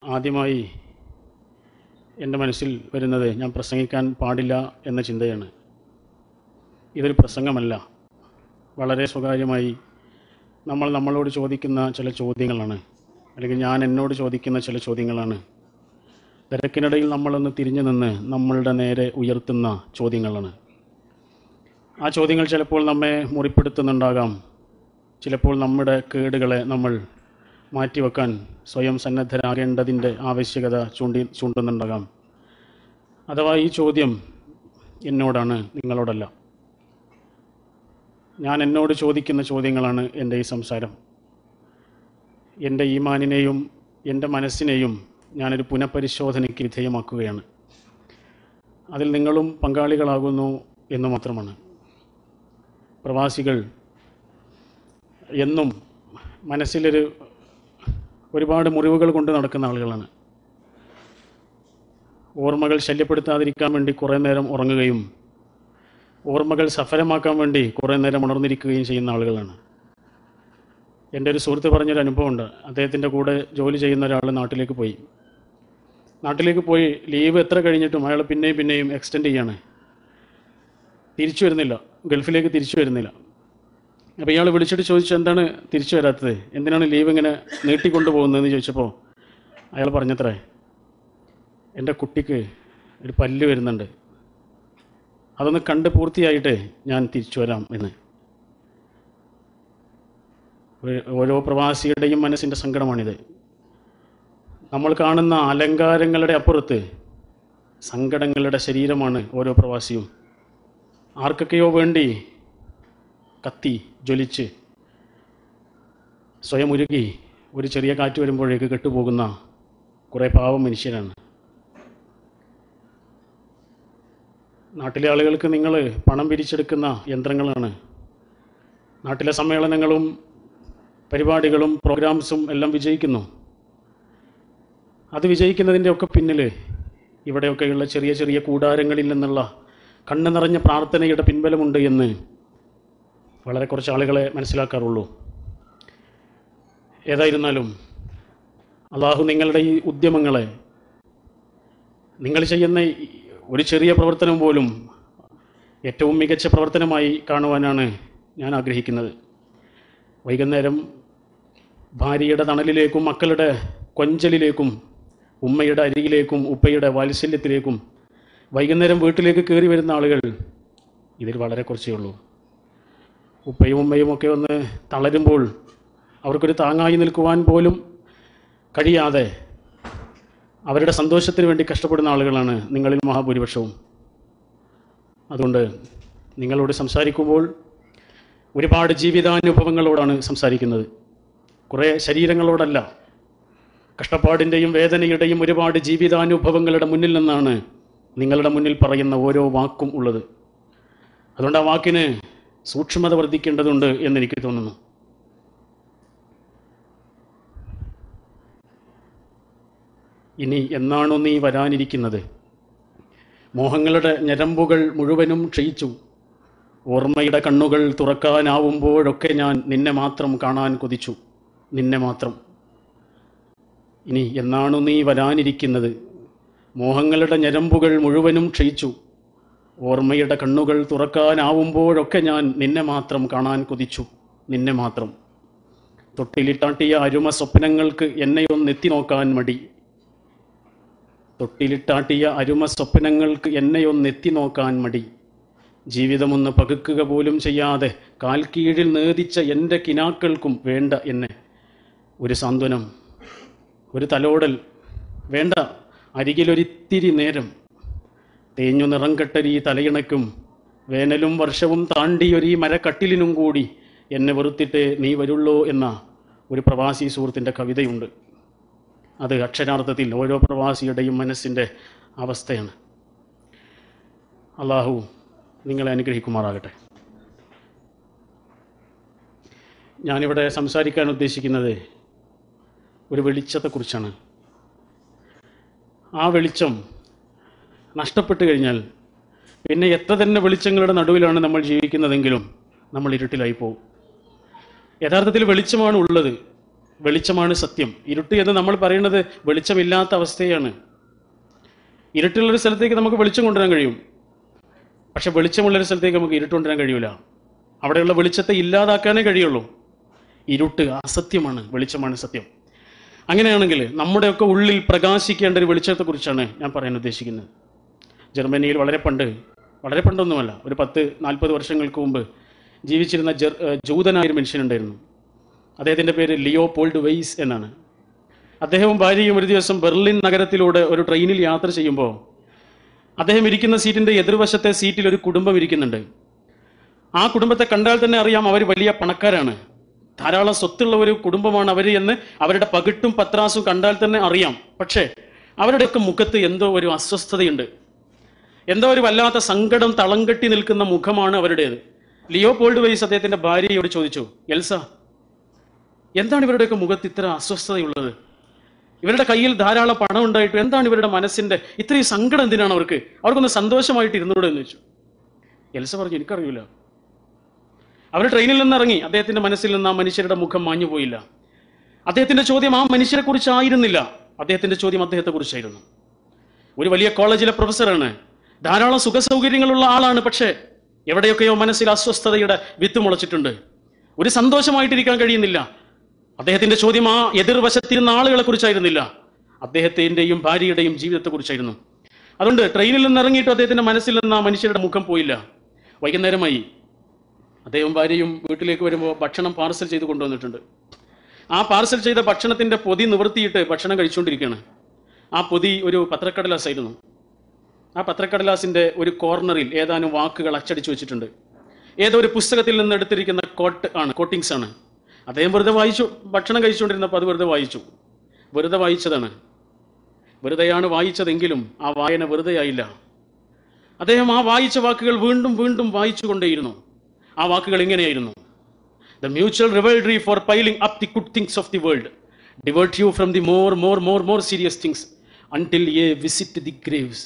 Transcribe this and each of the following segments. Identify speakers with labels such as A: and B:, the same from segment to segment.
A: ആദ്യമായി എൻ്റെ മനസ്സിൽ വരുന്നത് ഞാൻ പ്രസംഗിക്കാൻ പാടില്ല എന്ന ചിന്തയാണ്. ഇതൊരു പ്രസംഗമല്ല, വളരെ സ്വകാര്യമായി നമ്മളോട് ചോദിക്കുന്ന ചില ചോദ്യങ്ങളാണ്, അല്ലെങ്കിൽ ഞാൻ എന്നോട് ചോദിക്കുന്ന ചില ചോദ്യങ്ങളാണ്. തിരക്കിനിടയിൽ നമ്മളൊന്ന് തിരിഞ്ഞു നിന്ന് നമ്മളുടെ നേരെ ഉയർത്തുന്ന ചോദ്യങ്ങളാണ്. ആ ചോദ്യങ്ങൾ ചിലപ്പോൾ നമ്മെ മുറിപ്പെടുത്തുന്നുണ്ടാകാം, ചിലപ്പോൾ നമ്മുടെ കേടുകളെ നമ്മൾ മാറ്റിവെക്കാൻ സ്വയം സന്നദ്ധരാകേണ്ടതിൻ്റെ ആവശ്യകത ചൂണ്ടുന്നുണ്ടാകാം. അഥവാ ഈ ചോദ്യം എന്നോടാണ്, നിങ്ങളോടല്ല. ഞാൻ എന്നോട് ചോദിക്കുന്ന ചോദ്യങ്ങളാണ് എൻ്റെ ഈ സംസാരം. എൻ്റെ ഈമാനിനെയും എൻ്റെ മനസ്സിനെയും ഞാനൊരു പുനഃപരിശോധനയ്ക്ക് വിധേയമാക്കുകയാണ്. അതിൽ നിങ്ങളും പങ്കാളികളാകുന്നു എന്ന് മാത്രമാണ്. പ്രവാസികൾ എന്നും മനസ്സിലൊരു ഒരുപാട് മുറിവുകൾ കൊണ്ട് നടക്കുന്ന ആളുകളാണ്. ഓർമ്മകൾ ശല്യപ്പെടുത്താതിരിക്കാൻ വേണ്ടി കുറേ നേരം ഉറങ്ങുകയും ഓർമ്മകൾ സഫലമാക്കാൻ വേണ്ടി കുറേ നേരം ഉണർന്നിരിക്കുകയും ചെയ്യുന്ന ആളുകളാണ്. എൻ്റെ ഒരു സുഹൃത്ത് പറഞ്ഞൊരു അനുഭവമുണ്ട്. അദ്ദേഹത്തിൻ്റെ കൂടെ ജോലി ചെയ്യുന്ന ഒരാൾ നാട്ടിലേക്ക് പോയി ലീവ് എത്ര കഴിഞ്ഞിട്ടും അയാൾ പിന്നെയും എക്സ്റ്റെൻഡ് ചെയ്യാണ്. തിരിച്ചു വരുന്നില്ല, ഗൾഫിലേക്ക് തിരിച്ചു വരുന്നില്ല. അപ്പോൾ ഇയാൾ വിളിച്ചിട്ട് ചോദിച്ചു, എന്താണ് തിരിച്ചു വരാത്തത്, എന്തിനാണ് ലീവ് ഇങ്ങനെ നീട്ടിക്കൊണ്ടു പോകുന്നതെന്ന് ചോദിച്ചപ്പോൾ അയാൾ പറഞ്ഞത്രേ, എൻ്റെ കുട്ടിക്ക് ഒരു പല്ല് വരുന്നുണ്ട്, അതൊന്ന് കണ്ട് പൂർത്തിയായിട്ട് ഞാൻ തിരിച്ചു വരാം എന്ന്. ഓരോ പ്രവാസിയുടെയും മനസ്സിൻ്റെ സങ്കടമാണിത്. നമ്മൾ കാണുന്ന അലങ്കാരങ്ങളുടെ അപ്പുറത്ത് സങ്കടങ്ങളുടെ ശരീരമാണ് ഓരോ പ്രവാസിയും. ആർക്കൊക്കെയോ വേണ്ടി കത്തി ജ്വലിച്ച് സ്വയം ഉരുകി ഒരു ചെറിയ കാറ്റ് വരുമ്പോഴേക്ക് കെട്ടുപോകുന്ന കുറേ പാവം മനുഷ്യരാണ്. നാട്ടിലെ ആളുകൾക്ക് നിങ്ങൾ പണം പിരിച്ചെടുക്കുന്ന യന്ത്രങ്ങളാണ്. നാട്ടിലെ സമ്മേളനങ്ങളും പരിപാടികളും പ്രോഗ്രാംസും എല്ലാം വിജയിക്കുന്നു. അത് വിജയിക്കുന്നതിൻ്റെ ഒക്കെ പിന്നിൽ ഇവിടെയൊക്കെയുള്ള ചെറിയ ചെറിയ കൂടാരങ്ങളിൽ നിന്നുള്ള കണ്ണു നിറഞ്ഞ പ്രാർത്ഥനയുടെ പിൻബലമുണ്ട് എന്ന് വളരെ കുറച്ച് ആളുകളെ മനസ്സിലാക്കാറുള്ളൂ. ഏതായിരുന്നാലും അള്ളാഹു നിങ്ങളുടെ ഈ ഉദ്യമങ്ങളെ, നിങ്ങൾ ചെയ്യുന്ന ഒരു ചെറിയ പ്രവർത്തനം പോലും ഏറ്റവും മികച്ച പ്രവർത്തനമായി കാണുവാനാണ് ഞാൻ ആഗ്രഹിക്കുന്നത്. വൈകുന്നേരം ഭാര്യയുടെ തണലിലേക്കും മക്കളുടെ കൊഞ്ചലിലേക്കും ഉമ്മയുടെ അരികിലേക്കും ഉപ്പയുടെ വാത്സല്യത്തിലേക്കും വൈകുന്നേരം വീട്ടിലേക്ക് കയറി വരുന്ന ആളുകൾ ഇതിൽ വളരെ കുറച്ചേ ഉള്ളൂ. ഉപ്പയും ഉമ്മയും ഒക്കെ ഒന്ന് തളരുമ്പോൾ അവർക്കൊരു താങ്ങായി നിൽക്കുവാൻ പോലും കഴിയാതെ അവരുടെ സന്തോഷത്തിന് വേണ്ടി കഷ്ടപ്പെടുന്ന ആളുകളാണ് നിങ്ങളിൽ മഹാഭൂരിപക്ഷവും. അതുകൊണ്ട് നിങ്ങളോട് സംസാരിക്കുമ്പോൾ ഒരുപാട് ജീവിതാനുഭവങ്ങളോടാണ് സംസാരിക്കുന്നത്, കുറേ ശരീരങ്ങളോടല്ല. കഷ്ടപ്പാടിൻ്റെയും വേദനയുടെയും ഒരുപാട് ജീവിതാനുഭവങ്ങളുടെ മുന്നിൽ നിന്നാണ് നിങ്ങളുടെ മുന്നിൽ പറയുന്ന ഓരോ വാക്കും ഉള്ളത്. അതുകൊണ്ട് ആ വാക്കിന് സൂക്ഷ്മത വർദ്ധിക്കേണ്ടതുണ്ട് എന്നെനിക്ക് തോന്നുന്നു. ഇനി എന്നാണോ നീ വരാനിരിക്കുന്നത്? മോഹങ്ങളുടെ ഞരമ്പുകൾ മുഴുവനും ക്ഷയിച്ചു. ഓർമ്മയുടെ കണ്ണുകൾ തുറക്കാനാവുമ്പോഴൊക്കെ ഞാൻ നിന്നെ മാത്രം കാണാൻ കൊതിച്ചു, നിന്നെ മാത്രം. ഇനി എന്നാണു നീ വരാനിരിക്കുന്നത്? മോഹങ്ങളുടെ ഞരമ്പുകൾ മുഴുവനും ക്ഷയിച്ചു. ഓർമ്മയുടെ കണ്ണുകൾ തുറക്കാനാവുമ്പോഴൊക്കെ ഞാൻ നിന്നെ മാത്രം കാണാൻ കൊതിച്ചു, നിന്നെ മാത്രം. തൊട്ടിലിട്ടാട്ടിയ അരുമ സ്വപ്നങ്ങൾക്ക് എന്നെയൊന്നെത്തി നോക്കാൻ മടി. തൊട്ടിലിട്ടാട്ടിയ അരുമ സ്വപ്നങ്ങൾക്ക് എന്നെയൊന്നെത്തി നോക്കാൻ മടി. ജീവിതമൊന്ന് പകുക്കുക പോലും ചെയ്യാതെ കാൽ കീഴിൽ നേദിച്ച എൻ്റെ കിനാക്കൾക്കും വേണ്ട എന്നെ ഒരു സാന്ത്വനം, ഒരു തലോടൽ വേണ്ട, അരികിലൊരിത്തിരി നേരം. തേഞ്ഞു നിറം കെട്ടരീ തലയിണയ്ക്കും വേനലും വർഷവും താണ്ടിയൊരീ മരക്കട്ടിലിനും കൂടി എന്നെ വെറുത്തിട്ട് നീ വരുള്ളൂ എന്ന ഒരു പ്രവാസി സുഹൃത്തിൻ്റെ കവിതയുണ്ട്. അത് അക്ഷരാർത്ഥത്തിൽ ഓരോ പ്രവാസിയുടെയും മനസ്സിൻ്റെ അവസ്ഥയാണ്. അള്ളാഹു നിങ്ങളെ അനുഗ്രഹിക്കുമാറാകട്ടെ. ഞാനിവിടെ സംസാരിക്കാൻ ഉദ്ദേശിക്കുന്നത് ഒരു വെളിച്ചത്തെക്കുറിച്ചാണ്. ആ വെളിച്ചം നഷ്ടപ്പെട്ടു കഴിഞ്ഞാൽ പിന്നെ എത്ര തന്നെ വെളിച്ചങ്ങളുടെ നടുവിലാണ് നമ്മൾ ജീവിക്കുന്നതെങ്കിലും നമ്മൾ ഇരുട്ടിലായി പോകും. യഥാർത്ഥത്തിൽ വെളിച്ചമാണ് ഉള്ളത്. വെളിച്ചമാണ് സത്യം. ഇരുട്ട് എന്ന് നമ്മൾ പറയുന്നത് വെളിച്ചമില്ലാത്ത അവസ്ഥയാണ്. ഇരുട്ടുള്ളൊരു സ്ഥലത്തേക്ക് നമുക്ക് വെളിച്ചം കൊണ്ടുവരാൻ കഴിയും, പക്ഷെ വെളിച്ചമുള്ളൊരു സ്ഥലത്തേക്ക് നമുക്ക് ഇരുട്ട് കൊണ്ടുവരാൻ കഴിയൂല. അവിടെയുള്ള വെളിച്ചത്തെ ഇല്ലാതാക്കാനേ കഴിയുള്ളൂ. ഇരുട്ട് അസത്യമാണ്, വെളിച്ചമാണ് സത്യം. അങ്ങനെയാണെങ്കിൽ നമ്മുടെയൊക്കെ ഉള്ളിൽ പ്രകാശിക്കേണ്ട ഒരു വെളിച്ചത്തെക്കുറിച്ചാണ് ഞാൻ പറയാൻ ഉദ്ദേശിക്കുന്നത്. ജർമ്മനിയിൽ വളരെ പണ്ടൊന്നുമല്ല, ഒരു 10-40 വർഷങ്ങൾക്ക് മുമ്പ് ജീവിച്ചിരുന്ന ജൂതനായൊരു മനുഷ്യനുണ്ടായിരുന്നു. അദ്ദേഹത്തിൻ്റെ പേര് ലിയോപോൾഡ് വെയ്സ് എന്നാണ്. അദ്ദേഹവും ഭാര്യയും ഒരു ദിവസം ബെർലിൻ നഗരത്തിലൂടെ ഒരു ട്രെയിനിൽ യാത്ര ചെയ്യുമ്പോൾ അദ്ദേഹം ഇരിക്കുന്ന സീറ്റിൻ്റെ എതിർവശത്തെ സീറ്റിൽ ഒരു കുടുംബം ഇരിക്കുന്നുണ്ട്. ആ കുടുംബത്തെ കണ്ടാൽ തന്നെ അറിയാം അവർ വലിയ പണക്കാരാണ്, ധാരാളം സ്വത്തുള്ള ഒരു കുടുംബമാണ് അവർ എന്ന് അവരുടെ പകിട്ടും പത്രാസും കണ്ടാൽ തന്നെ അറിയാം. പക്ഷേ അവരുടെയൊക്കെ മുഖത്ത് എന്തോ ഒരു അസ്വസ്ഥതയുണ്ട്, എന്തോ ഒരു വല്ലാത്ത സങ്കടം തളം കെട്ടി നിൽക്കുന്ന മുഖമാണ് അവരുടേത്. ലിയോപോൾഡ് വെയ്സ് അദ്ദേഹത്തിൻ്റെ ഭാര്യയോട് ചോദിച്ചു, എൽസ, എന്താണ് ഇവരുടെയൊക്കെ മുഖത്ത് ഇത്ര അസ്വസ്ഥതയുള്ളത്? ഇവരുടെ കയ്യിൽ ധാരാളം പണം ഉണ്ടായിട്ട് എന്താണ് ഇവരുടെ മനസ്സിൻ്റെ ഇത്രയും സങ്കടം? എന്തിനാണ് അവർക്കൊന്ന് സന്തോഷമായിട്ട് ഇരുന്നൂടെ എന്ന് വെച്ചു. എൽസ പറഞ്ഞു, എനിക്കറിയില്ല. അവർ ട്രെയിനിൽ നിന്ന് ഇറങ്ങി. അദ്ദേഹത്തിന്റെ മനസ്സിൽ നിന്ന് ആ മനുഷ്യരുടെ മുഖം മാഞ്ഞു പോയില്ല. അദ്ദേഹത്തിന്റെ ചോദ്യം ആ മനുഷ്യരെ കുറിച്ചായിരുന്നില്ല, അദ്ദേഹത്തിന്റെ ചോദ്യം അദ്ദേഹത്തെ കുറിച്ചായിരുന്നു. ഒരു വലിയ കോളേജിലെ പ്രൊഫസറാണ്, ധാരാളം സുഖ സൗകര്യങ്ങളുള്ള ആളാണ്, പക്ഷേ എവിടെയൊക്കെയോ മനസ്സിൽ അസ്വസ്ഥതയുടെ വിത്ത് മുളച്ചിട്ടുണ്ട്, ഒരു സന്തോഷമായിട്ടിരിക്കാൻ കഴിയുന്നില്ല. അദ്ദേഹത്തിന്റെ ചോദ്യം ആ എതിർവശത്തിരുന്ന ആളുകളെ കുറിച്ചായിരുന്നില്ല, അദ്ദേഹത്തിന്റെയും ഭാര്യയുടെയും ജീവിതത്തെക്കുറിച്ചായിരുന്നു. അതുകൊണ്ട് ട്രെയിനിൽ നിന്ന് ഇറങ്ങിയിട്ട് അദ്ദേഹത്തിന്റെ മനസ്സിൽ നിന്ന് ആ മനുഷ്യരുടെ മുഖം പോയില്ല. വൈകുന്നേരമായി. അദ്ദേഹം ഭാര്യയും വീട്ടിലേക്ക് വരുമ്പോൾ ഭക്ഷണം പാർസൽ ചെയ്ത് കൊണ്ടുവന്നിട്ടുണ്ട്. ആ പാർസൽ ചെയ്ത ഭക്ഷണത്തിന്റെ പൊതി നിവർത്തിയിട്ട് ഭക്ഷണം കഴിച്ചുകൊണ്ടിരിക്കുകയാണ്. ആ പൊതി ഒരു പത്രക്കടലാസ് ആയിരുന്നു. ആ പത്രക്കടലാസിന്റെ ഒരു കോർണറിൽ ഏതാനും വാക്കുകൾ അച്ചടിച്ചു വെച്ചിട്ടുണ്ട്. ഏതോ ഒരു പുസ്തകത്തിൽ നിന്ന് എടുത്തിരിക്കുന്ന കോട്ടിങ്സ് ആണ്. അദ്ദേഹം വെറുതെ വായിച്ചു. ഭക്ഷണം കഴിച്ചുകൊണ്ടിരുന്നപ്പോൾ അത് വെറുതെ വായിച്ചതാണ്. വെറുതെയാണ് വായിച്ചതെങ്കിലും ആ വായന വെറുതെ ആയില്ല. അദ്ദേഹം ആ വായിച്ച വാക്കുകൾ വീണ്ടും വീണ്ടും വായിച്ചു കൊണ്ടേയിരുന്നു. ആ വാക്കുകൾ ഇങ്ങനെയായിരുന്നു: The mutual rivalry for piling up the good things of the world divert you from the more serious things until ye visit the graves.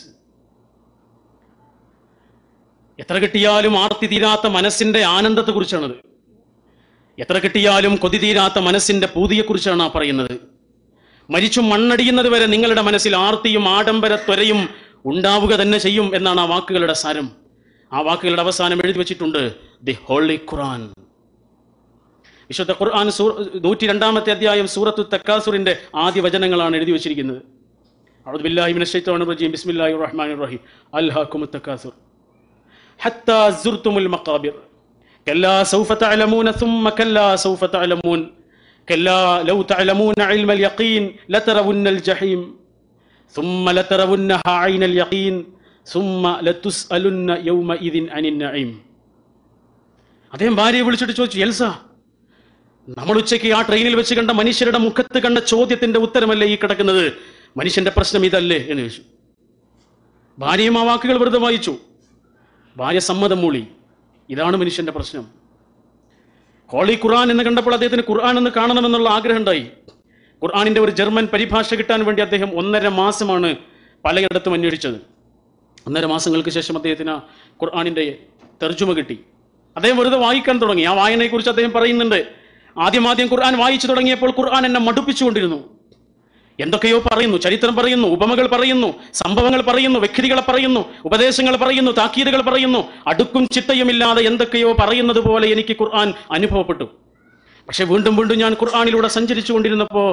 A: എത്ര കിട്ടിയാലും ആർത്തി തീരാത്ത മനസ്സിന്റെ ആനന്ദത്തെക്കുറിച്ചാണത്. എത്ര കിട്ടിയാലും കൊതി തീരാത്ത മനസ്സിന്റെ പൂതിയെക്കുറിച്ചാണ് ആ പറയുന്നത്. മരിച്ചും മണ്ണടിയുന്നത് വരെ നിങ്ങളുടെ മനസ്സിൽ ആർത്തിയും ആഡംബര ത്വരയും ഉണ്ടാവുക തന്നെ ചെയ്യും എന്നാണ് ആ വാക്കുകളുടെ സാരം. ആ വാക്കുകളുടെ അവസാനം എഴുതി വെച്ചിട്ടുണ്ട് ദി ഹോളി ഖുർആൻ. വിശുദ്ധ ഖുർആൻ 102-ാമത്തെ അധ്യായം സൂറത്തു തക്കാസുറിന്റെ ആദ്യ വചനങ്ങളാണ് എഴുതി വെച്ചിരിക്കുന്നത്. അഊദു ബില്ലാഹി മിനശ് ശൈത്വാനിർ റജീം. ബിസ്മില്ലാഹിർ റഹ്മാനിർ റഹീം. അൽഹാകുമുത് തക്കാസുർ ഹത്താ സുർതുമുൽ മഖാബിർ കല്ലാ സൗഫ തഅലമൂന സുമ്മ കല്ലാ സൗഫ തഅലമൂൻ കല്ലാ ലൗ തഅലമൂന ഇൽമൽ യഖീൻ ലതറവുന്നൽ ജഹീം സുമ്മ ലതറവുന്നഹാ ഐനൽ യഖീൻ സുമ്മ ലതുസ്അലുന്ന യൗമഇദിൻ അനിൻ നഈം. അദ്ദേഹം ഭാര്യയെ വിളിച്ചിട്ട് ചോദിച്ചു, എൽസ, നമ്മൾ ഉച്ചയ്ക്ക് ആ ട്രെയിനിൽ വെച്ച് കണ്ട മനുഷ്യരുടെ മുഖത്ത് കണ്ട ചോദ്യത്തിന്റെ ഉത്തരമല്ലേ ഈ കിടക്കുന്നത്? മനുഷ്യന്റെ പ്രശ്നം ഇതല്ലേ എന്ന് ചോദിച്ചു. ഭാര്യയും ആ വാക്കുകൾ വെറുതെ വായിച്ചു. ഭാര്യ സമ്മതം മൂളി. ഇതാണ് മനുഷ്യന്റെ പ്രശ്നം. ഹോളി ഖുർആൻ എന്ന് കണ്ടപ്പോൾ അദ്ദേഹത്തിന് ഖുർആൻ എന്ന് കാണണമെന്നുള്ള ആഗ്രഹം ഉണ്ടായി. ഖുർആനിന്റെ ഒരു ജർമ്മൻ പരിഭാഷ കിട്ടാൻ വേണ്ടി അദ്ദേഹം 1.5 മാസമാണ് പലയിടത്തും അന്വേഷിച്ചത്. 1.5 മാസങ്ങൾക്ക് ശേഷം അദ്ദേഹത്തിന് ഖുർആനിന്റെ തർജുമ കിട്ടി. അദ്ദേഹം വെറുതെ വായിക്കാൻ തുടങ്ങി. ആ വായനയെക്കുറിച്ച് അദ്ദേഹം പറയുന്നുണ്ട്, ആദ്യം ഖുർആൻ വായിച്ചു തുടങ്ങിയപ്പോൾ ഖുർആൻ എന്നെ മടുപ്പിച്ചുകൊണ്ടിരുന്നു. എന്തൊക്കെയോ പറയുന്നു, ചരിത്രം പറയുന്നു, ഉപമകൾ പറയുന്നു, സംഭവങ്ങൾ പറയുന്നു, വ്യക്തികളെ പറയുന്നു, ഉപദേശങ്ങൾ പറയുന്നു, താക്കീതുകൾ പറയുന്നു. അടുക്കും ചിട്ടയുമില്ലാതെ എന്തൊക്കെയോ പറയുന്നത് പോലെ എനിക്ക് ഖുർആൻ അനുഭവപ്പെട്ടു. പക്ഷെ വീണ്ടും വീണ്ടും ഞാൻ ഖുർആനിലൂടെ സഞ്ചരിച്ചു കൊണ്ടിരുന്നപ്പോ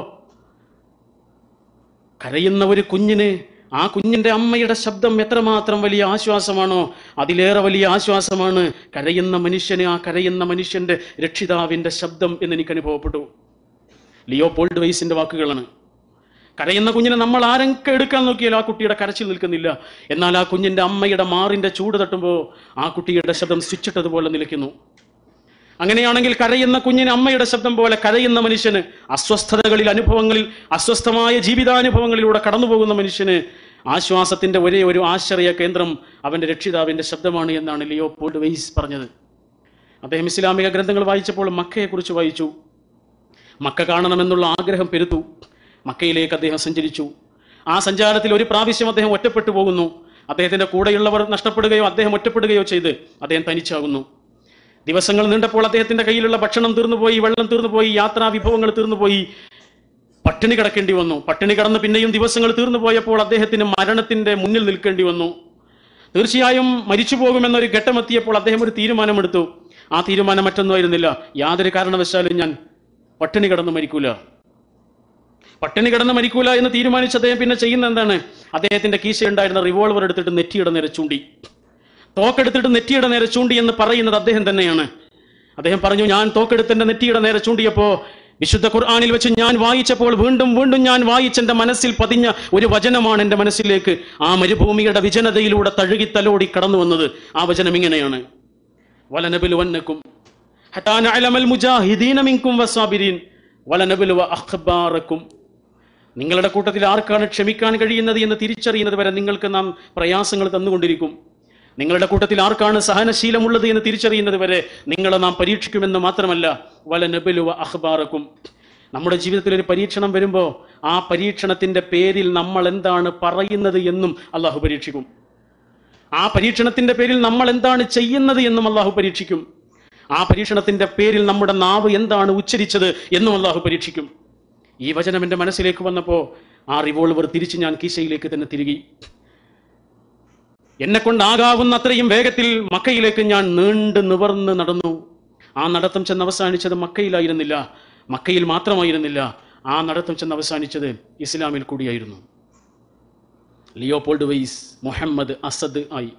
A: കരയുന്ന ഒരു കുഞ്ഞിന് ആ കുഞ്ഞിന്റെ അമ്മയുടെ ശബ്ദം എത്രമാത്രം വലിയ ആശ്വാസമാണോ അതിലേറെ വലിയ ആശ്വാസമാണ് കരയുന്ന മനുഷ്യന് ആ കരയുന്ന മനുഷ്യന്റെ രക്ഷിതാവിന്റെ ശബ്ദം എന്ന് എനിക്ക് അനുഭവപ്പെട്ടു. ലിയോപോൾഡ് വെയ്സിന്റെ വാക്കുകളാണ്. കരയുന്ന കുഞ്ഞിനെ നമ്മൾ ആരൊക്കെ എടുക്കാൻ നോക്കിയാലും ആ കുട്ടിയുടെ കരച്ചിൽ നിൽക്കുന്നില്ല. എന്നാൽ ആ കുഞ്ഞിന്റെ അമ്മയുടെ മാറിന്റെ ചൂട് തട്ടുമ്പോൾ ആ കുട്ടിയുടെ ശബ്ദം സ്വിച്ചിട്ടതുപോലെ നിൽക്കുന്നു. അങ്ങനെയാണെങ്കിൽ കരയുന്ന കുഞ്ഞിന് അമ്മയുടെ ശബ്ദം പോലെ കരയുന്ന മനുഷ്യന്, അസ്വസ്ഥതകളിൽ, അനുഭവങ്ങളിൽ, അസ്വസ്ഥമായ ജീവിതാനുഭവങ്ങളിലൂടെ കടന്നുപോകുന്ന മനുഷ്യന് ആശ്വാസത്തിന്റെ ഒരേ ഒരു ആശ്രയ കേന്ദ്രം അവന്റെ രക്ഷിതാവിന്റെ ശബ്ദമാണ് എന്നാണ് ലിയോപോൾഡ് വെയ്സ് പറഞ്ഞത്. അദ്ദേഹം ഇസ്ലാമിക ഗ്രന്ഥങ്ങൾ വായിച്ചപ്പോൾ മക്കയെക്കുറിച്ച് വായിച്ചു. മക്ക കാണണമെന്നുള്ള ആഗ്രഹം പെരുത്തു. മക്കയിലേക്ക് അദ്ദേഹം സഞ്ചരിച്ചു. ആ സഞ്ചാരത്തിൽ ഒരു പ്രാവശ്യം അദ്ദേഹം ഒറ്റപ്പെട്ടു പോകുന്നു. അദ്ദേഹത്തിന്റെ കൂടെയുള്ളവർ നഷ്ടപ്പെടുകയോ അദ്ദേഹം ഒറ്റപ്പെടുകയോ ചെയ്ത് അദ്ദേഹം തനിച്ചാകുന്നു. ദിവസങ്ങൾ നീണ്ടപ്പോൾ അദ്ദേഹത്തിന്റെ കയ്യിലുള്ള ഭക്ഷണം തീർന്നുപോയി, വെള്ളം തീർന്നുപോയി, യാത്രാ വിഭവങ്ങൾ തീർന്നുപോയി, പട്ടിണി കിടക്കേണ്ടി വന്നു. പട്ടിണി കിടന്ന് പിന്നെയും ദിവസങ്ങൾ തീർന്നു പോയപ്പോൾ അദ്ദേഹത്തിന് മരണത്തിന്റെ മുന്നിൽ നിൽക്കേണ്ടി വന്നു. തീർച്ചയായും മരിച്ചു പോകുമെന്നൊരു ഘട്ടമെത്തിയപ്പോൾ അദ്ദേഹം ഒരു തീരുമാനമെടുത്തു. ആ തീരുമാനം മറ്റൊന്നുമായിരുന്നില്ല, യാതൊരു കാരണവശാലും ഞാൻ പട്ടിണി കിടന്ന് മരിക്കൂല എന്ന് തീരുമാനിച്ച് അദ്ദേഹം പിന്നെ ചെയ്യുന്ന എന്താണ്? അദ്ദേഹത്തിന്റെ കീശയുണ്ടായിരുന്ന റിവോൾവർ എടുത്തിട്ട് നെറ്റിയുടെ നേരെ ചൂണ്ടി, തോക്കെടുത്തിട്ട് നെറ്റിയുടെ നേരെ ചൂണ്ടി എന്ന് പറയുന്നത് അദ്ദേഹം തന്നെയാണ്. അദ്ദേഹം പറഞ്ഞു, ഞാൻ തോക്കെടുത്ത് നെറ്റിയുടെ നേരെ ചൂണ്ടിയപ്പോ വിശുദ്ധ ഖുർആനിൽ വെച്ച് ഞാൻ വായിച്ചപ്പോൾ വീണ്ടും ഞാൻ വായിച്ചെന്റെ മനസ്സിൽ പതിഞ്ഞ ഒരു വചനമാണ് എന്റെ മനസ്സിലേക്ക് ആ മരുഭൂമിയുടെ വിജനതയിലൂടെ തഴുകി തലോടി കടന്നു വന്നത്. ആ വചനം ഇങ്ങനെയാണ്: വലനബലുവന്നക്കും ഹത്താ നഅലമൽ മുജാഹിദീന മിൻകും വസ്സാബിരീൻ വലനബലുവ അഖ്ബാറക്കും. നിങ്ങളുടെ കൂട്ടത്തിൽ ആർക്കാണ് ക്ഷമിക്കാൻ കഴിയുന്നത് എന്ന് തിരിച്ചറിയുന്നത് വരെ നിങ്ങൾക്ക് നാം പ്രയാസങ്ങൾ തന്നുകൊണ്ടിരിക്കും. നിങ്ങളുടെ കൂട്ടത്തിൽ ആർക്കാണ് സഹനശീലമുള്ളത് എന്ന് തിരിച്ചറിയുന്നത് വരെ നിങ്ങളെ നാം പരീക്ഷിക്കുമെന്ന് മാത്രമല്ല, വലനബലുവ അഖ്ബാറക്കും. നമ്മുടെ ജീവിതത്തിൽ ഒരു പരീക്ഷണം വരുമ്പോൾ ആ പരീക്ഷണത്തിന്റെ പേരിൽ നമ്മൾ എന്താണ് പറയുന്നത് എന്നും അള്ളാഹു പരീക്ഷിക്കും. ആ പരീക്ഷണത്തിന്റെ പേരിൽ നമ്മൾ എന്താണ് ചെയ്യുന്നത് എന്നും അള്ളാഹു പരീക്ഷിക്കും. ആ പരീക്ഷണത്തിന്റെ പേരിൽ നമ്മുടെ നാവ് എന്താണ് ഉച്ചരിച്ചത് എന്നും അള്ളാഹു പരീക്ഷിക്കും. ഈ വചനം എൻ്റെ മനസ്സിലേക്ക് വന്നപ്പോൾ ആ റിവോൾവർ തിരിച്ച് ഞാൻ കീശയിലേക്ക് തന്നെ തിരികെ. എന്നെ കൊണ്ടാകാവുന്ന അത്രയും വേഗത്തിൽ മക്കയിലേക്ക് ഞാൻ നീണ്ടു നിവർന്ന് നടന്നു. ആ നടത്തം ചെന്ന് അവസാനിച്ചത് മക്കയിൽ മാത്രമായിരുന്നില്ല. ആ നടത്തം ചെന്ന് അവസാനിച്ചത് ഇസ്ലാമിൽ കൂടിയായിരുന്നു. ലിയോപോൾഡ് വെയ്സ് മുഹമ്മദ് അസദ് ആയി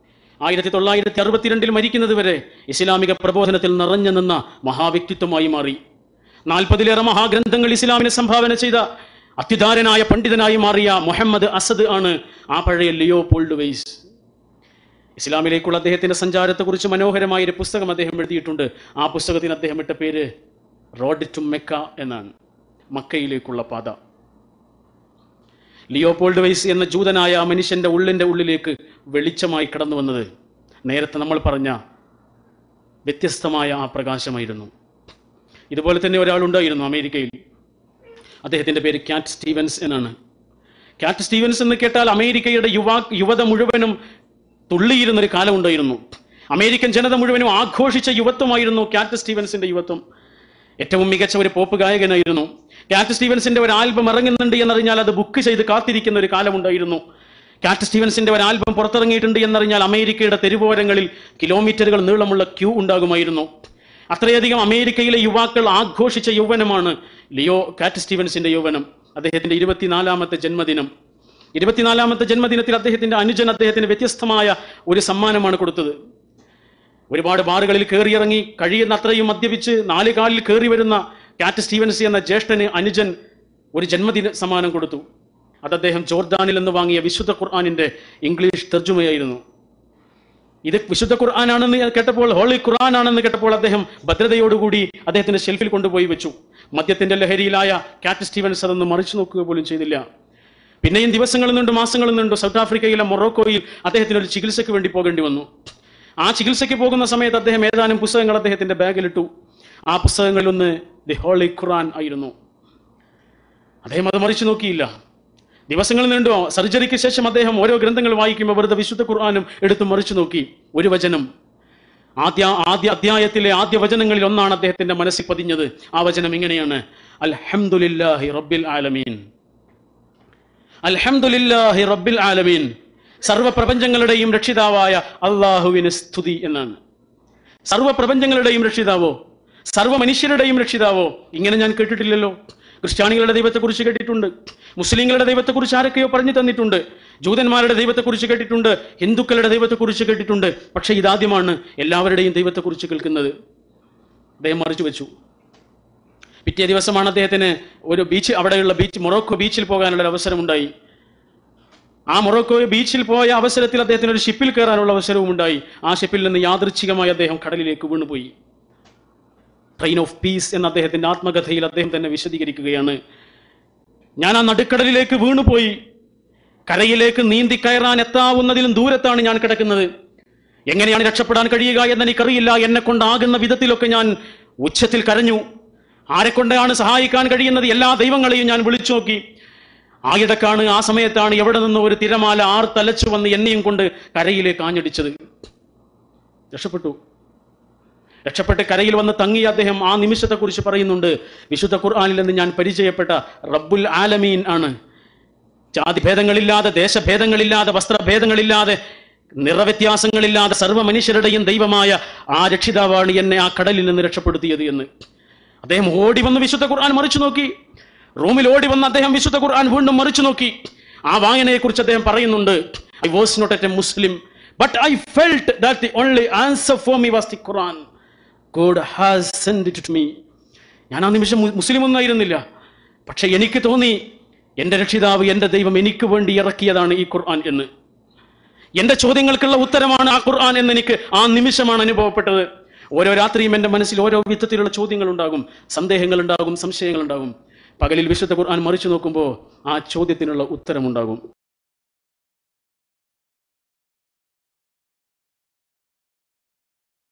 A: 1962 മരിക്കുന്നത് വരെ ഇസ്ലാമിക പ്രബോധനത്തിൽ നിറഞ്ഞു നിന്ന മഹാവ്യക്തിത്വമായി മാറി. 40-ലേറെ മഹാഗ്രന്ഥങ്ങൾ ഇസ്ലാമിനെ സംഭാവന ചെയ്ത അത്യുദാരനായ പണ്ഡിതനായി മാറിയ മുഹമ്മദ് അസദ് ആണ് ആ പഴയ ലിയോപോൾഡ് വെയ്സ്. ഇസ്ലാമിലേക്കുള്ള അദ്ദേഹത്തിന്റെ സഞ്ചാരത്തെക്കുറിച്ച് മനോഹരമായ ഒരു പുസ്തകം അദ്ദേഹം എഴുതിയിട്ടുണ്ട്. ആ പുസ്തകത്തിന് അദ്ദേഹം ഇട്ട പേര് റോഡ് ടു മെക്ക എന്നാണ്, മക്കയിലേക്കുള്ള പാത. ലിയോപോൾഡ് വെയ്സ് എന്ന ജൂതനായ ആ മനുഷ്യന്റെ ഉള്ളിലേക്ക് വെളിച്ചമായി കടന്നു വന്നത് നേരത്തെ നമ്മൾ പറഞ്ഞ വ്യത്യസ്തമായ ആ പ്രകാശമായിരുന്നു. ഇതുപോലെ തന്നെ ഒരാളുണ്ടായിരുന്നു അമേരിക്കയിൽ. അദ്ദേഹത്തിന്റെ പേര് കാറ്റ് സ്റ്റീവൻസ് എന്നാണ്. കാറ്റ് സ്റ്റീവൻസ് എന്ന് കേട്ടാൽ അമേരിക്കയുടെ യുവത മുഴുവനും തുള്ളിയിരുന്നൊരു കാലം ഉണ്ടായിരുന്നു. അമേരിക്കൻ ജനത മുഴുവനും ആഘോഷിച്ച യുവത്വമായിരുന്നു കാറ്റ് സ്റ്റീവൻസിന്റെ യുവത്വം. ഏറ്റവും മികച്ച ഒരു പോപ്പ് ഗായകനായിരുന്നു. കാറ്റ് സ്റ്റീവൻസിന്റെ ഒരു ആൽബം ഇറങ്ങുന്നുണ്ട് എന്നറിഞ്ഞാൽ അത് ബുക്ക് ചെയ്ത് കാത്തിരിക്കുന്ന ഒരു കാലമുണ്ടായിരുന്നു. കാറ്റ് സ്റ്റീവൻസിന്റെ ഒരു ആൽബം പുറത്തിറങ്ങിയിട്ടുണ്ട് എന്നറിഞ്ഞാൽ അമേരിക്കയുടെ തെരുവോരങ്ങളിൽ കിലോമീറ്ററുകൾ നീളമുള്ള ക്യൂ ഉണ്ടാകുമായിരുന്നു. അത്രയധികം അമേരിക്കയിലെ യുവാക്കൾ ആഘോഷിച്ച യൗവനമാണ് കാറ്റ് സ്റ്റീവൻസിന്റെ യൗവനം. അദ്ദേഹത്തിന്റെ 24ാമത്തെ ജന്മദിനം. 24ാമത്തെ ജന്മദിനത്തിൽ അദ്ദേഹത്തിന്റെ അനുജൻ അദ്ദേഹത്തിന് വ്യത്യസ്തമായ ഒരു സമ്മാനമാണ് കൊടുത്തത്. ഒരുപാട് ബാറുകളിൽ കയറിയിറങ്ങി കഴിയുന്ന അത്രയും മദ്യപിച്ച് 4 കാലിൽ കയറി വരുന്ന കാറ്റ് സ്റ്റീവൻസ് എന്ന ജ്യേഷ്ഠന് അനുജൻ ഒരു ജന്മദിന സമ്മാനം കൊടുത്തു. അത് അദ്ദേഹം ജോർദാനിൽ നിന്ന് വാങ്ങിയ വിശുദ്ധ ഖുർആനിന്റെ ഇംഗ്ലീഷ് തർജുമയായിരുന്നു. ഇത് വിശുദ്ധ ഖുർആനാണെന്ന് കേട്ടപ്പോൾ, ഹോളി ഖുർആൻ ആണെന്ന് കേട്ടപ്പോൾ അദ്ദേഹം ഭദ്രതയോടുകൂടി അദ്ദേഹത്തിന്റെ ഷെൽഫിൽ കൊണ്ടുപോയി വെച്ചു. മദ്യത്തിന്റെ ലഹരിയിലായ കാറ്റ് സ്റ്റീവൻസ് അതൊന്ന് മറിച്ചു നോക്കുക പോലും ചെയ്തില്ല. പിന്നെയും ദിവസങ്ങളിൽ നിന്നും മാസങ്ങളിൽ നിന്നും സൗത്ത് ആഫ്രിക്കയിലെ മൊറോക്കോയിൽ അദ്ദേഹത്തിന് ഒരു ചികിത്സയ്ക്ക് വേണ്ടി പോകേണ്ടി വന്നു. ആ ചികിത്സയ്ക്ക് പോകുന്ന സമയത്ത് അദ്ദേഹം ഏതാനും പുസ്തകങ്ങൾ അദ്ദേഹത്തിന്റെ ബാഗിലിട്ടു. ആ പുസ്തകങ്ങളിലൊന്ന് ദി ഹോളി ഖുർആൻ ആയിരുന്നു. അദ്ദേഹം അത് മറിച്ചു നോക്കിയില്ല. ദിവസങ്ങൾ നീണ്ടോ സർജറിക്ക് ശേഷം അദ്ദേഹം ഓരോ ഗ്രന്ഥങ്ങൾ വായിക്കുമ്പോൾ വെറുതെ വിശുദ്ധ ഖുർആനും എടുത്ത് മറിച്ചു നോക്കി. ഒരു വചനം, ആദ്യ അധ്യായത്തിലെ ആദ്യ വചനങ്ങളിൽ ഒന്നാണ് അദ്ദേഹത്തിന്റെ മനസ്സിൽ പതിഞ്ഞത്. ആ വചനം ഇങ്ങനെയാണ്: അൽഹംദുലില്ലാഹി റബ്ബിൽ ആലമീൻ. അൽഹംദുലില്ലാഹി റബ്ബിൽ ആലമീൻ. സർവ്വപ്രപഞ്ചങ്ങളുടെയും രക്ഷിതാവായ അള്ളാഹുവിന് സ്തുതി എന്നാണ്. സർവ്വപ്രപഞ്ചങ്ങളുടെയും രക്ഷിതാവോ, സർവ്വ മനുഷ്യരുടെയും രക്ഷിതാവോ, ഇങ്ങനെ ഞാൻ കേട്ടിട്ടില്ലല്ലോ. ക്രിസ്ത്യാനികളുടെ ദൈവത്തെക്കുറിച്ച് കേട്ടിട്ടുണ്ട്, മുസ്ലിങ്ങളുടെ ദൈവത്തെക്കുറിച്ച് ആരൊക്കെയോ പറഞ്ഞു തന്നിട്ടുണ്ട്, ജൂതന്മാരുടെ ദൈവത്തെക്കുറിച്ച് കേട്ടിട്ടുണ്ട്, ഹിന്ദുക്കളുടെ ദൈവത്തെക്കുറിച്ച് കേട്ടിട്ടുണ്ട്. പക്ഷെ ഇതാദ്യമാണ് എല്ലാവരുടെയും ദൈവത്തെക്കുറിച്ച് കേൾക്കുന്നത്. അദ്ദേഹം മറിച്ചു വെച്ചു. പിറ്റേ ദിവസമാണ് അദ്ദേഹത്തിന് ഒരു അവിടെയുള്ള മൊറോക്കോ ബീച്ചിൽ പോകാനുള്ള അവസരമുണ്ടായി. ആ മൊറോക്കോ ബീച്ചിൽ പോയ അവസരത്തിൽ അദ്ദേഹത്തിന് ഒരു ഷിപ്പിൽ കയറാനുള്ള അവസരവും ഉണ്ടായി. ആ ഷിപ്പിൽ നിന്ന് യാദൃച്ഛികമായി അദ്ദേഹം കടലിലേക്ക് വീണുപോയി. ട്രെയിൻ ഓഫ് പീസ് എന്ന അദ്ദേഹത്തിന്റെ ആത്മകഥയിൽ അദ്ദേഹം തന്നെ വിശദീകരിക്കുകയാണ്: ഞാൻ ആ നടുക്കടലിലേക്ക് വീണുപോയി. കരയിലേക്ക് നീന്തി കയറാൻ എത്താവുന്നതിലും ദൂരത്താണ് ഞാൻ കിടക്കുന്നത്. എങ്ങനെയാണ് രക്ഷപ്പെടാൻ കഴിയുക എന്ന് എനിക്കറിയില്ല. എന്നെ കൊണ്ടാകുന്ന വിധത്തിലൊക്കെ ഞാൻ ഉച്ചത്തിൽ കരഞ്ഞു. ആരെക്കൊണ്ടാണ് സഹായിക്കാൻ കഴിയുന്നത്? എല്ലാ ദൈവങ്ങളെയും ഞാൻ വിളിച്ചു നോക്കി. ആയിടക്കാണ്, ആ സമയത്താണ് എവിടെ നിന്ന് ഒരു തിരമാല ആർത്തലച്ചു വന്ന് എന്നെയും കൊണ്ട് കരയിലേക്ക് ആഞ്ഞടിച്ചത്. രക്ഷപ്പെട്ടു. രക്ഷപ്പെട്ട് കരയിൽ വന്ന് തങ്ങിയ അദ്ദേഹം ആ നിമിഷത്തെക്കുറിച്ച് പറയുന്നുണ്ട്, വിശുദ്ധ ഖുർആനിൽ നിന്ന് ഞാൻ പരിചയപ്പെട്ട റബ്ബുൽ ആലമീൻ ആണ്. ജാതിഭേദങ്ങളില്ലാതെ, ദേശഭേദങ്ങളില്ലാതെ, വസ്ത്രഭേദങ്ങളില്ലാതെ, നിറവ്യത്യാസങ്ങളില്ലാതെ സർവ്വ മനുഷ്യരുടെയും ദൈവമായ ആ രക്ഷിതാവാണ് എന്നെ ആ കടലിൽ നിന്ന് രക്ഷപ്പെടുത്തിയത് എന്ന് അദ്ദേഹം ഓടി വന്ന് വിശുദ്ധ ഖുർആൻ മറിച്ചു നോക്കി. റൂമിൽ ഓടി വന്ന് അദ്ദേഹം വിശുദ്ധ ഖുർആൻ വീണ്ടും മറിച്ചു നോക്കി. ആ വായനയെക്കുറിച്ച് അദ്ദേഹം പറയുന്നുണ്ട്, I was not a Muslim, but I felt that the only answer for me was the Quran. God has sent it to me. ഞാൻ ആ നിമിഷം മുസ്ലിം ഒന്നും ആയിരുന്നില്ല, പക്ഷെ എനിക്ക് തോന്നി എൻ്റെ രക്ഷിതാവ്, എൻ്റെ ദൈവം എനിക്ക് വേണ്ടി ഇറക്കിയതാണ് ഈ ഖുർആൻ എന്ന്. എൻ്റെ ചോദ്യങ്ങൾക്കുള്ള ഉത്തരമാണ് ആ ഖുർആൻ എന്ന് എനിക്ക് ആ നിമിഷമാണ് അനുഭവപ്പെട്ടത്. ഓരോ രാത്രിയും എൻ്റെ മനസ്സിൽ ഓരോ വിധത്തിലുള്ള ചോദ്യങ്ങൾ ഉണ്ടാകും, സന്ദേഹങ്ങൾ ഉണ്ടാകും, സംശയങ്ങൾ ഉണ്ടാകും. പകലിൽ വിശുദ്ധ ഖുർആൻ മറിച്ചു നോക്കുമ്പോൾ ആ ചോദ്യത്തിനുള്ള ഉത്തരമുണ്ടാകും.